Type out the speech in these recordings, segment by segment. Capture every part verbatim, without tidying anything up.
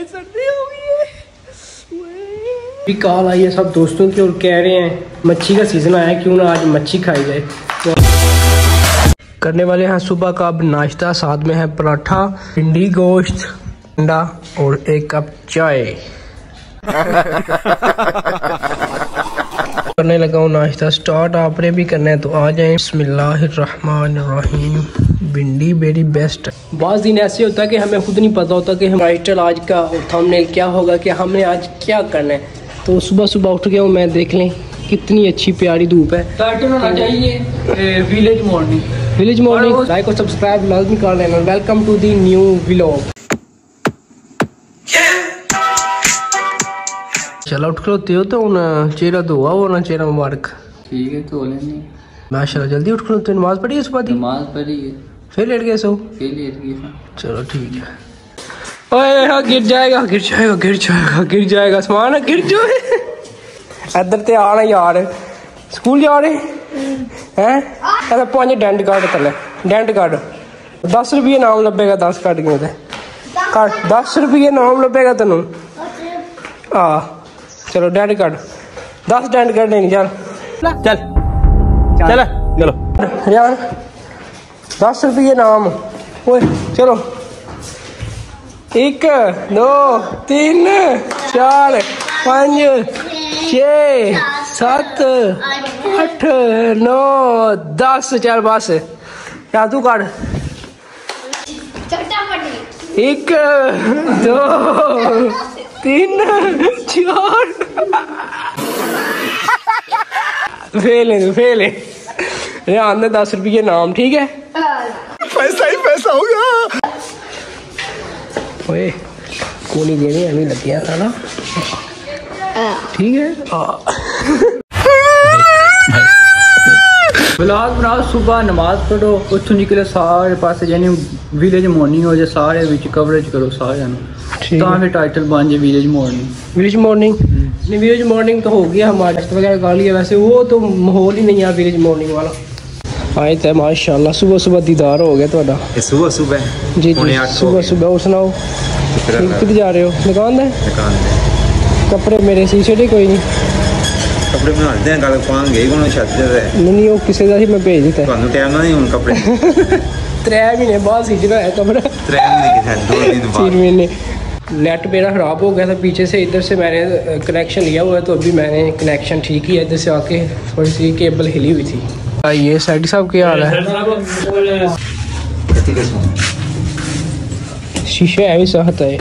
सर्दी हो गई है। भी कॉल आई है सब दोस्तों की और कह रहे हैं मच्छी का सीजन आया है, क्यों ना आज मच्छी खाई जाए। तो करने वाले हैं सुबह का अब नाश्ता, साथ में है पराठा, भिंडी गोश्त, अंडा और एक कप चाय। करने लगा हूँ नाश्ता स्टार्ट, आपने भी करना है तो आ जाए। बिस्मिल्लाहिर्रहमानिर्रहीम। भिंडी वेरी बेस्ट। बाज़ दिन ऐसे होता है कि हमें खुद नहीं पता होता कि हम टाइटल आज का थंबनेल क्या होगा, कि हमने आज क्या करना है। तो सुबह सुबह उठ गया हूँ मैं, देख लें कितनी अच्छी प्यारी धूप है। टाइटल होना चाहिए village morning. Village morning. Like और सब्सक्राइब लाजमी कर लेना। Welcome to the new vlog. चलो उठ खलोते हो तो हूँ चेहरा धोआ हो ना, चेहरा मुबारक। ठीक है धो लेंगे माशाल्लाह। जल्दी उठ खलोते। नमाज पढ़ी है सुबह दी? नमाज पढ़ी है। फिर लेट गए सो? फिर लेट गए। चलो ठीक है। ओए हाँ गिर जाएगा गिर जाएगा गिर जाएगा गिर जाएगा सामान गिर जाए। इधर ते आना यार, स्कूल जा रहे हैं? अरे पाँच डेंट कार्ड थले डेंट कार्ड दस रुपये नाम लभेगा। दस कट गए कार्ड दस रुपये नाम लभेगा तेनों। हाँ चलो डेंट कार्ड दस डेंट कार्ड नहीं। चल चल चल चलो यार दस रुपये नाम। ओए चलो एक दो तीन चार पाँच छः सात आठ नौ दस। चल बस या तू काट। एक दो तीन चार। फेल है तू फेल है। ध्यान दे दस रुपये नाम ठीक है। पैसा ही पैसा होगा। ओए कोनी देने हमें लग गया था ना। ठीक है ब्लॉग बनाओ, सुबह नमाज पढ़ो, उठो निकले सारे पास यानी विलेज मॉर्निंग हो जाए, सारे विच कवरेज करो सारे तो फिर टाइटल बन जाए विलेज मॉर्निंग। विलेज मॉर्निंग नहीं, विलेज मॉर्निंग तो हो गया हमारे वगैरह गा लिया। वैसे वो तो माहौल ही नहीं है विलेज मॉर्निंग वाला। आए तो माशाल्लाह सुबह सुबह दीदार हो गया थोड़ा। सुबह सुबह जी जी सुबह सुबह। और सुनाओ किधर जा रहे हो? दुकान है? दुकान है। कपड़े मेरे शीशे नहीं कोई नहीं। कपड़े बनाते हैं गल पाएंगे कौन छत ते नहीं वो किसी का ही मैं भेज दिता। ਤੁਹਾਨੂੰ ਟਾਈਮ ਨਹੀਂ ਹੁਣ ਕੱਪੜੇ त्रै महीने बाद सीजना है कपड़ा। त्रै महीने के दो दिन बाद तीन महीने। नेट मेरा ख़राब हो गया था पीछे से, इधर से मैंने कनेक्शन लिया हुआ है तो अभी मैंने कनेक्शन ठीक किया। इधर से आके थोड़ी सी केबल हिली हुई थी। ये सैडी साहब क्या हाल है? शीशा है भी सहत है।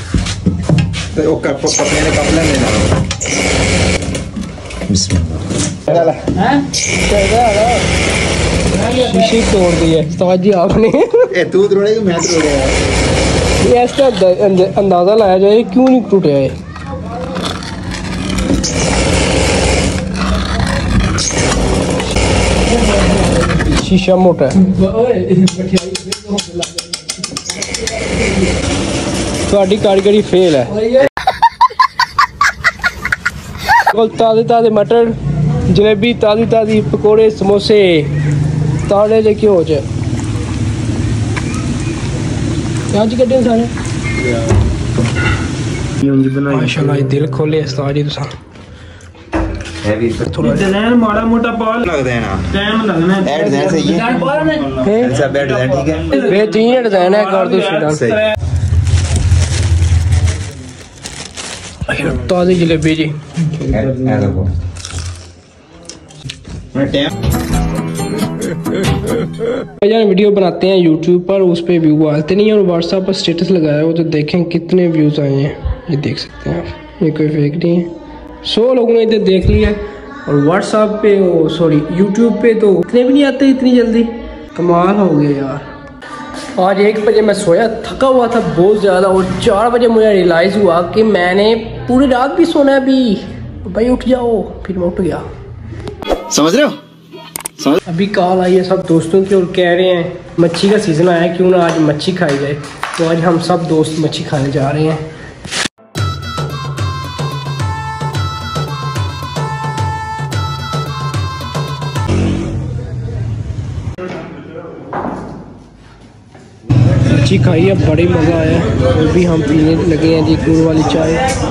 शीशे तोड़ दिए उस्ताद जी आपने। तू तोड़ेगा मैं तोड़ेगा। ये इसका अंदाजा लाया जाए क्यों नहीं टूटा है। शीशा मोटा है। थोड़ी कारीगरी फेल है। ताजे ताजे मटर, जलेबी, ताजी ताजी पकोड़े, समोसे, ताले जे क्यों च कड्ढे सारे। माशाल्लाह दिल खोले उस्ताद जी तुसां। माड़ा मोटा पाल लगदा है ना, टाइम लगना है। डिजाइन सही है, ऐसा बैठ डिजाइन ठीक है, बेहतरीन डिजाइन है। कर दो सही ताजी जलेबी जी। वीडियो बनाते हैं यूट्यूब पर, उस पर व्यू आते नहीं है और व्हाट्सएप पर स्टेटस लगाया हो तो देखें कितने व्यूज आए हैं। ये देख सकते हैं आप, ये कोई फेक नहीं है। सौ लोगों ने इधर देख लिया और व्हाट्सएप पे सॉरी यूट्यूब पे तो इतने भी नहीं आते इतनी जल्दी। कमाल हो गया यार। आज एक बजे मैं सोया, थका हुआ था बहुत ज़्यादा, और चार बजे मुझे रियलाइज़ हुआ कि मैंने पूरी रात भी सोना है। अभी भाई उठ जाओ, फिर मैं उठ गया। समझ रहे हो? समझ? अभी कॉल आई है सब दोस्तों की और कह रहे हैं मच्छी का सीज़न आया है, क्यों ना आज मच्छी खाई जाए। तो आज हम सब दोस्त मच्छी खाने जा रहे हैं। लीची खाई है, बड़ी मज़ा आया। वो भी हम पीने लगे हैं जी गुड़ वाली चाय।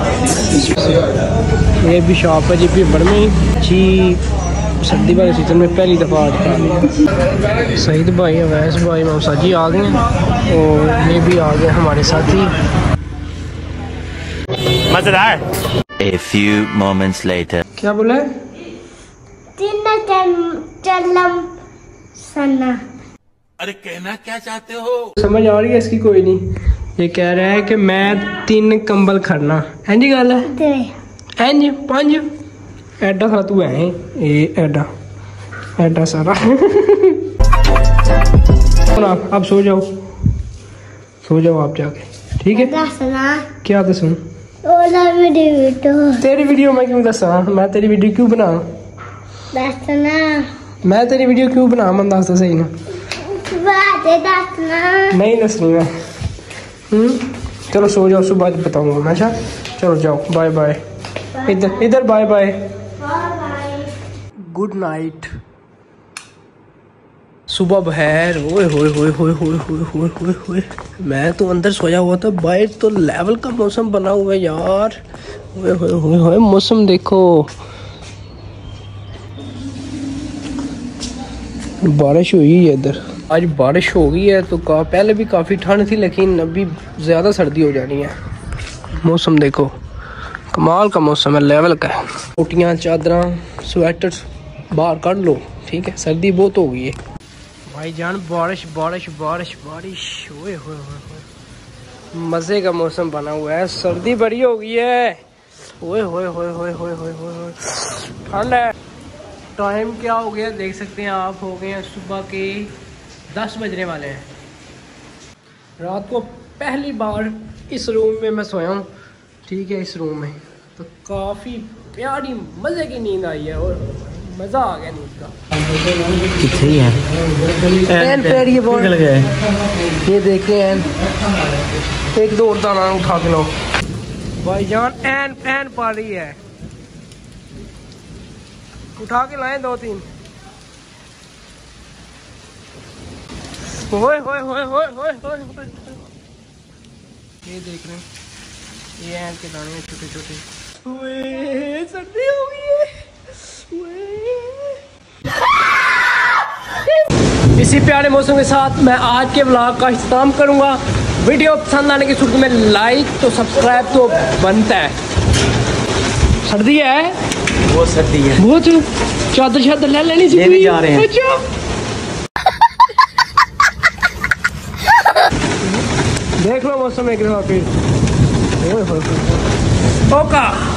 ये भी शॉप है जी भीड़ में जी। सर्दी वाले सीज़न में पहली दफ़ा आज खा लिया। सईद भाई, अवैस भाई, मौसा जी आ गए हैं और ये भी आ गए हमारे साथी। मजेदार। A few moments later. क्या बोला? अरे कहना क्या चाहते हो? समझ आ रही है इसकी? कोई नहीं। ये कह रहा है कि मैं तीन कंबल खड़ना इंज गल है। इंज पांच एडा सारा तू है ये एडा एडा सारा। अब सो जाओ, सो जाओ आप जाके, ठीक है? क्या दसूं? तेरी वीडियो मैं क्यों दसा? मैं तेरी वीडियो क्यों बना? मैं तेरी वीडियो क्यों बना? मन दस तो सही ना। नहीं दसनी मैं। हम्म चलो सो जाओ, सुबह बताऊंगा मैं। अच्छा चलो जाओ, बाय बाय। इधर इधर बाय बाय, गुड नाइट। सुबह बहर। ओए होए होए होए होए होए होए होए होए, मैं तो अंदर सोया हुआ था, बाहर तो लेवल का मौसम बना हुआ है यार। ओए होए होए होए, मौसम देखो, बारिश हुई है इधर। आज बारिश हो गई है तो का पहले भी काफ़ी ठंड थी, लेकिन अभी ज़्यादा सर्दी हो जानी है। मौसम देखो, कमाल का मौसम है, लेवल का है। कोटियाँ, चादर, स्वेटर बाहर काट लो, ठीक है? सर्दी बहुत हो गई है भाईजान। बारिश बारिश बारिश बारिश, ओए होए होए, मज़े का मौसम बना हुआ है। सर्दी बड़ी हो गई है, ओए होए होए होए होए होए होए, ठंड है। टाइम क्या हो गया देख सकते हैं आप, हो गए हैं सुबह के दस बजने वाले हैं। रात को पहली बार इस रूम में मैं सोया हूँ, ठीक है? इस रूम में तो काफ़ी प्यारी मज़े की नींद आई है और मज़ा आ गया नींद का। कितनी है एन पैर ये बहुत ये देखें एन, एक दो और दाना उठा के लो भाईजान। एन एन पा रही है, उठा के लाए दो तीन। होए होए होए होए होए होए, ये देख रहे हैं, ये एन के दाने छोटे छोटे। ओए सर्दी हो गई है। इसी प्यारे मौसम के साथ मैं आज के व्लॉग का इख्तिताम करूंगा। वीडियो पसंद आने की सूरत में लाइक तो सब्सक्राइब तो बनता है। सर्दी है, वो सर्दी है बहुत। चादर चादर ले लेनी लेने जा रहे हैं। अच्छा देख लो मौसम एक दफा फिर। ओका